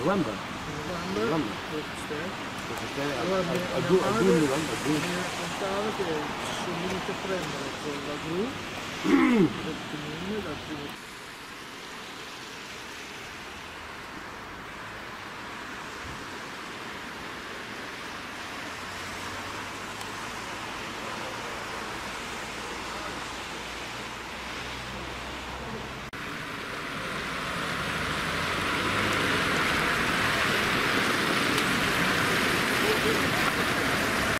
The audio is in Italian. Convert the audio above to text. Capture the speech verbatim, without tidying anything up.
november. November, November. queste. Queste a, Allora a, mia, a, mia giugno, a madre giugno, november, a mi giugno. raccontava che si sono venuti a prendere con la gru del comune dal primo